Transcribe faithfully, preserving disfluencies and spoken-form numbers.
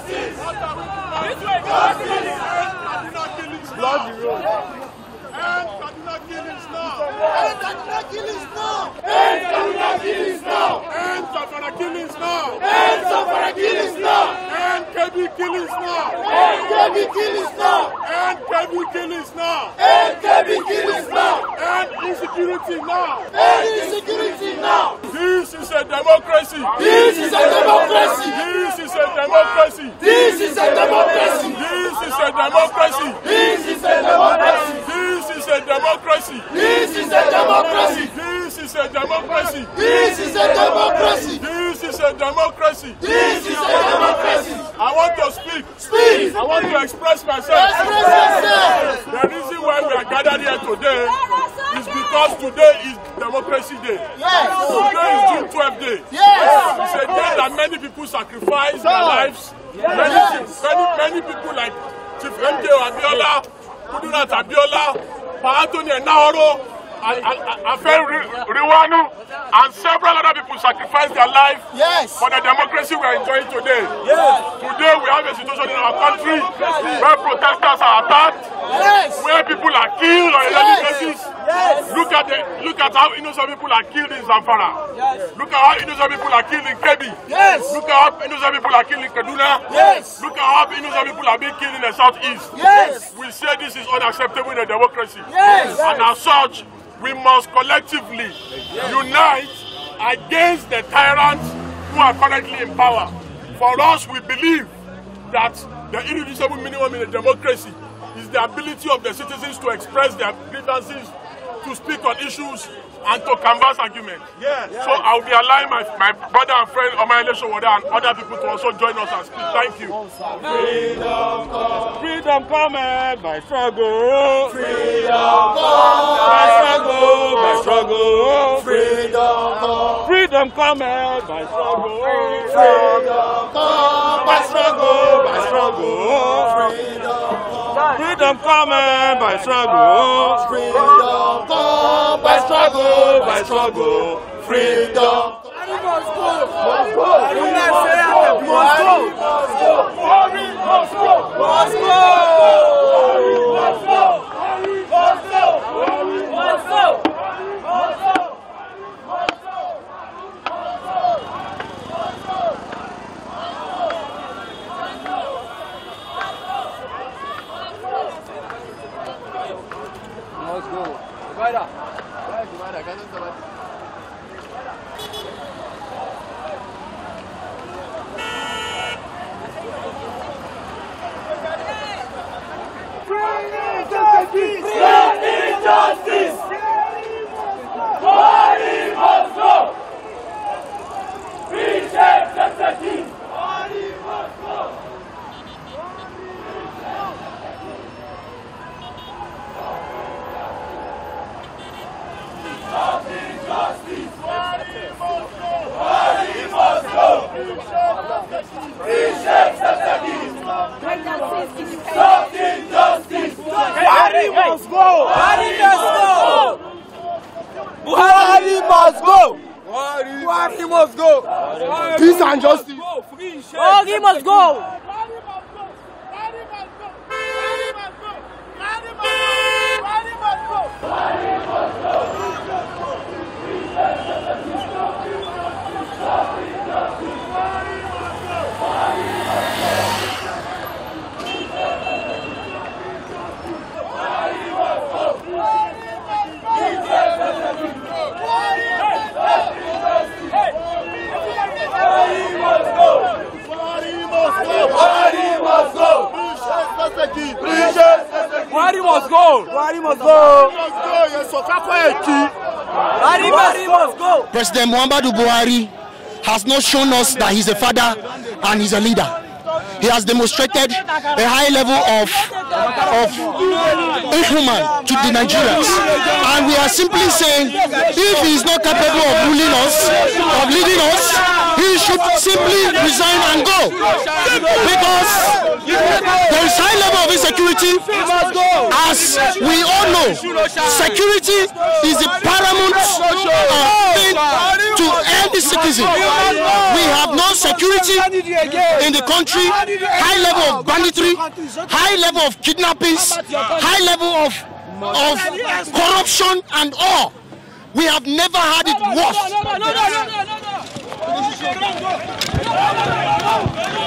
Justice! This way! Justice! Block the road. End Kaduna killings now! End Kaduna killings now! End Kaduna killings now! End Zamfara killings now! End Zamfara killings now! End Kebbi killings now! End Kebbi killings now! End Kebbi killings now! End Kebbi killings now! End insecurity now! End insecurity now! This is a democracy! This is a democracy! This is a democracy! This is a democracy! This is a democracy! This is a democracy! This is a democracy! This is a democracy! This is a democracy! This is a democracy! This is a democracy! This is a democracy! I want to speak. Speak! I want to express myself. Express yourself! The reason why we are gathered here today is because today is Democracy Day. Yes! Today is June twelfth Day. Yes! It's a day that many people sacrifice their lives. Many, many, many people like Chief M K Abiola, Kudunat Abiola, Pa Anthony Enahoro, Afen Riwanu, and several other people sacrificed their life Yes! for the democracy we are enjoying today. Yes! Today we have a situation in our country where protesters are attacked, Yes! where people are killed on a daily basis. Yes! Look at the look at how innocent people are killed in Zamfara. Yes! Look at how innocent people are killed in Kebbi. Yes! Look at how innocent people are killed in Kaduna. Yes! Look at how innocent people are being killed in the southeast. Yes! We say this is unacceptable in a democracy. Yes! And as such, we must collectively unite against the tyrants who are currently in power. For us, we believe that the irreducible minimum in a democracy is the ability of the citizens to express their grievances, to speak on issues, and to canvass arguments. Yes. So I will be allowing my, my brother and friend Omayele Sowore and other people to also join us and speak. Thank you. Freedom come. Freedom cometh by struggle. Freedom By struggle, by struggle. Freedom come. Freedom cometh by struggle. Freedom come. By struggle, by struggle. Freedom cometh by struggle. Freedom come. By struggle, by struggle. Freedom. Must go. Must go. Must go. Must go. Must go. Must go. Must go. Must go. Must go. Let's go. Divider. Divider. Divider. Justice! Body must go! Free Sheikh Zakzaky! Body must go! Justice! Body must go! Body must go! Free Sheikh Zakzaky! Stop injustice! Buhari must go! Buhari must go! Buhari must go! Buhari must go! Peace and justice! Buhari must go! Buhari must go! Buhari must go! Buhari must go! President Muhammadu Buhari has not shown us that he's a father and he's a leader. He has demonstrated a high level of, of inhuman to the Nigerians. And we are simply saying, if he is not capable of ruling us, of leading us, he should simply resign and go. Because there is high level of insecurity. As we all know, security is the paramount uh, thing to any citizen. We have no insecurity in the country, high level of banditry, high level of kidnappings, high level of, of corruption and all. We have never had it worse.